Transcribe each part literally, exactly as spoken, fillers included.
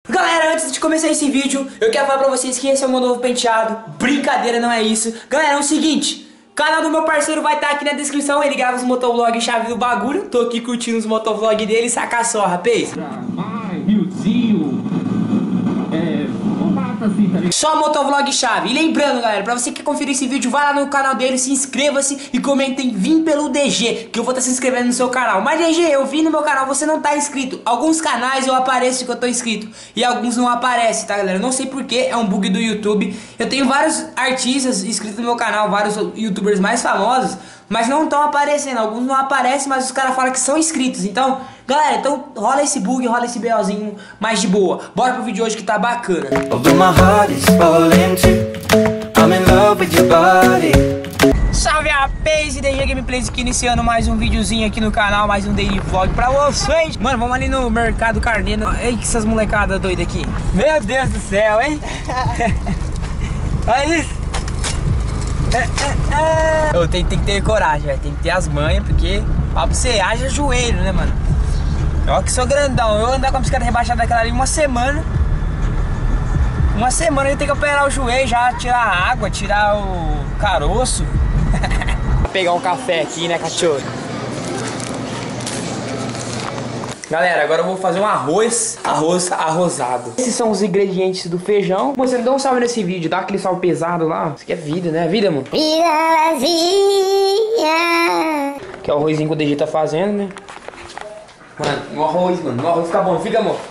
Galera, antes de começar esse vídeo, eu quero falar pra vocês que esse é o meu novo penteado. Brincadeira, não é isso. Galera, é o seguinte, o canal do meu parceiro vai estar aqui na descrição. Ele grava os motovlog chave do bagulho. Tô aqui curtindo os motovlog dele, saca só, rapaz. Ai, Riozinho. É, combata assim, tá ligado? Só motovlog chave. E lembrando, galera, pra você que quer conferir esse vídeo, vai lá no canal dele, se inscreva-se e comentem Vim pelo D G, que eu vou estar se inscrevendo no seu canal. Mas D G, eu vi no meu canal, você não tá inscrito. Alguns canais eu apareço que eu tô inscrito e alguns não aparecem, tá, galera? Eu não sei porquê, é um bug do YouTube. Eu tenho vários artistas inscritos no meu canal, vários youtubers mais famosos, mas não estão aparecendo. Alguns não aparecem, mas os caras falam que são inscritos. Então, galera, então rola esse bug, rola esse BOzinho mais de boa. Bora pro vídeo hoje que tá bacana. Salve a Pace, D G Gameplays aqui, iniciando mais um videozinho aqui no canal, mais um daily vlog pra vocês. Mano, vamos ali no Mercado Carneiro. Ei, que essas molecadas doidas aqui. Meu Deus do céu, hein? Olha isso. É, é, é. Eu tenho, tenho que ter coragem, véio. Tem que ter as manhas, porque pra você haja joelho, né, mano? Ó que sou grandão. Eu andar com a bicicleta rebaixada daquela ali uma semana. Uma semana eu tenho que operar o joelho já, tirar a água, tirar o caroço. Vou pegar um café aqui, né, cachorro? Galera, agora eu vou fazer um arroz, arroz arrosado. Esses são os ingredientes do feijão. Você me dá um salve nesse vídeo, dá aquele salve pesado lá. Isso aqui é vida, né? Vida, mano. Vida vazia. Que é o arrozinho que o D G tá fazendo, né? Mano, no arroz, mano. No arroz fica bom, fica bom.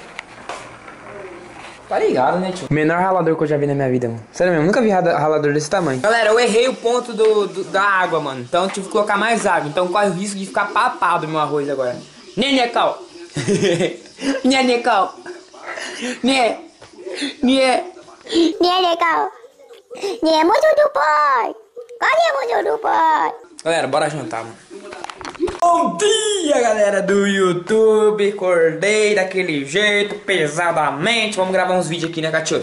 Tá ligado, né, tio? Menor ralador que eu já vi na minha vida, mano. Sério mesmo, nunca vi ralador desse tamanho. Galera, eu errei o ponto do, do, da água, mano. Então eu tive que colocar mais água. Então corre o risco de ficar papado meu arroz agora. Nenecal. Nenecal. Né. Né. Né, legal. Né, muito do pai. Cadê muito do pai? Galera, bora jantar, mano. Bom dia, galera do YouTube. Acordei daquele jeito, pesadamente. Vamos gravar uns vídeos aqui, né, cachorro?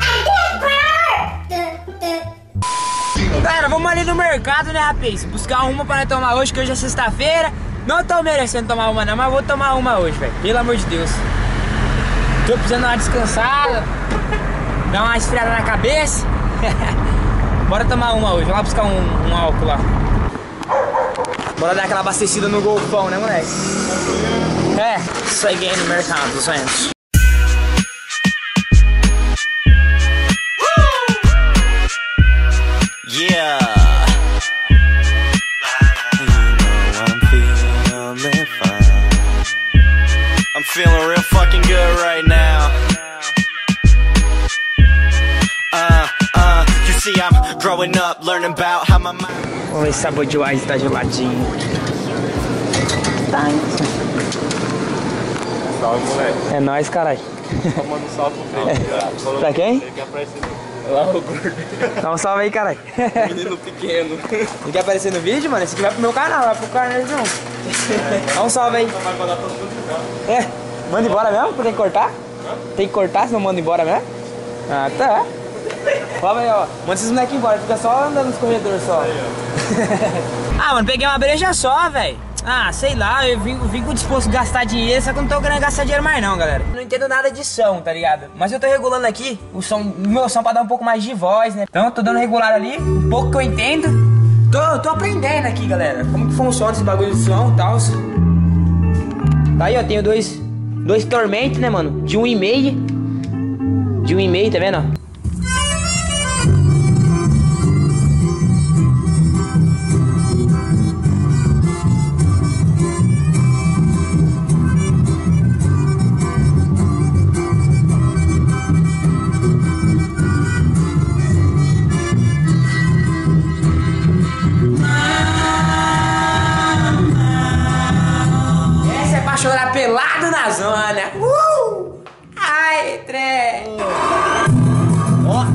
Galera, vamos ali no mercado, né, rapaz? Buscar uma pra nós tomar hoje, que hoje é sexta-feira. Não tô merecendo tomar uma não, mas vou tomar uma hoje, velho. Pelo amor de Deus. Tô precisando dar uma descansada, dar uma esfriada na cabeça. Bora tomar uma hoje. Vamos lá buscar um, um álcool lá. Bora dar aquela abastecida no golfão, né, moleque? É, isso aí no mercado, gente. Yeah. You know I'm feeling fine. I'm feeling real fucking good right now. Uh, uh, you see I'm growing up, learning about how my mind. Vamos ver se sabor de ice tá geladinho. Tá, Salve, moleque. é nóis, caralho. Manda um salve pro filho. Pra quem? Ele quer aparecer no... Lá, o gordo. Dá um salve aí, caralho. Menino pequeno. Não quer aparecer no vídeo, mano? Esse aqui vai pro meu canal, vai pro Carneiro não. É. Dá um salve aí. Vai mandar todo mundo embora. É, manda embora mesmo? Tem que cortar? Hã? Tem que cortar, senão manda embora mesmo? Ah, tá. Fala aí, ó. Manda esses moleques embora, fica só andando nos corredores só. Aí, ah, mano, peguei uma breja só, velho. Ah, sei lá, eu vim, vim com disposto a gastar dinheiro, só que eu não tô querendo gastar dinheiro mais não, galera. Eu não entendo nada de som, tá ligado? Mas eu tô regulando aqui o som, o meu som pra dar um pouco mais de voz, né? Então eu tô dando regular ali, um pouco que eu entendo. Tô, tô aprendendo aqui, galera, como que funciona esse bagulho de som e tal. Tá aí, ó, tenho dois, dois tormentos, né, mano? De um e meio. De um e meio, tá vendo, ó? Chorar pelado na zona. Uh! Ai, trem. Ó.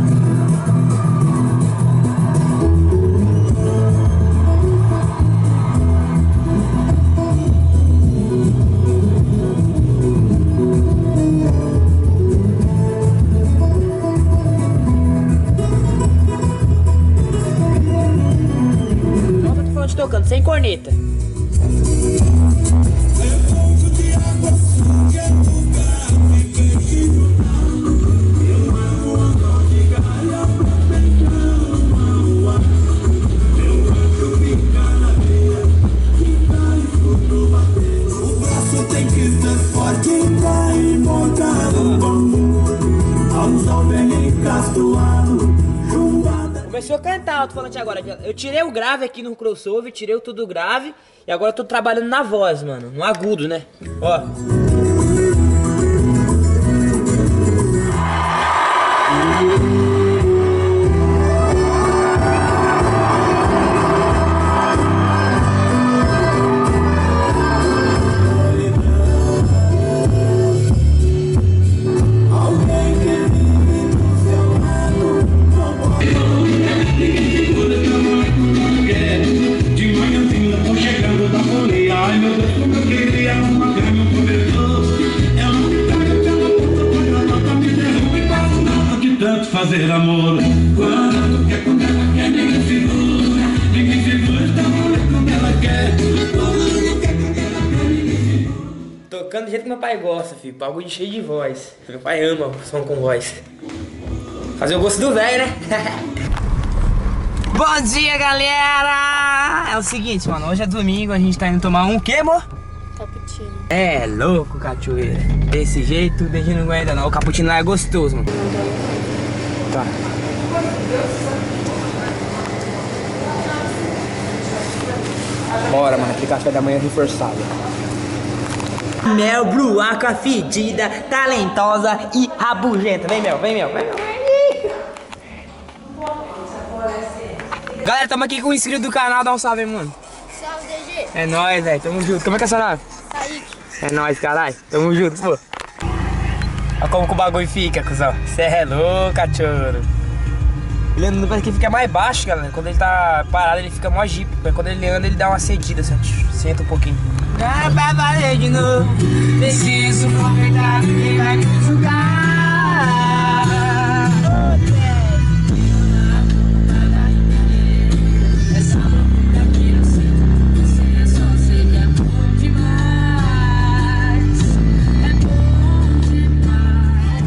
Não tô falando de tocando, sem corneta. Começou a cantar, eu tô falando agora. Eu tirei o grave aqui no crossover, tirei o tudo grave. E agora eu tô trabalhando na voz, mano. No agudo, né? Ó. Fazer amor quando quer, quando ela quer, ninguém segura, ninguém segura esta mulher quando ela quer, quando ela quer, quando ela quer, ninguém segura. Tocando do jeito que meu pai gosta, filho. Bagulho cheio de voz. Meu pai ama o som com voz. Fazer o gosto do velho, né? Bom dia, galera! É o seguinte, mano. Hoje é domingo, a gente tá indo tomar um quê, amor? Cappuccino. É louco, cachoeira. Desse jeito, a gente não aguenta não. O cappuccino lá é gostoso, mano. Tá. Bora, mano, aquele café da manhã reforçado. Mel, bruaca, fedida, talentosa e rabugenta. Vem, Mel, vem, Mel, vem, Mel. Galera, tamo aqui com o inscrito do canal, dá um salve aí, mano. Salve, D G. É nóis, velho, tamo junto. Como é que é seu nome? Kaique. É nóis, caralho. Tamo junto, pô. Olha como que o bagulho fica, cuzão. Cê é louco, cachorro. Ele anda, parece que fica mais baixo, galera. Quando ele tá parado, ele fica mó jeep. Mas quando ele anda, ele dá uma cedida, assim. Senta um pouquinho. Ah, pra valer de novo. Preciso convidar quem vai me julgar. Essa boca que eu sinto, você é só, sei que é bom demais. É bom demais.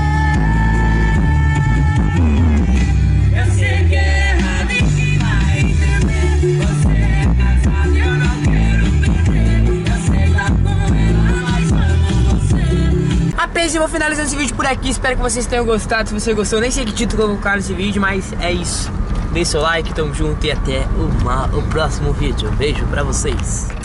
Eu sei que é errado e que vai entender. Você é casado e eu não quero perder. Eu sei lá com ela, mas amo você. Apenas eu vou finalizando esse vídeo por aqui. Espero que vocês tenham gostado. Se você gostou, nem sei que título colocar nesse vídeo, mas é isso. Deixe seu like, tamo junto e até uma, o próximo vídeo. Beijo pra vocês.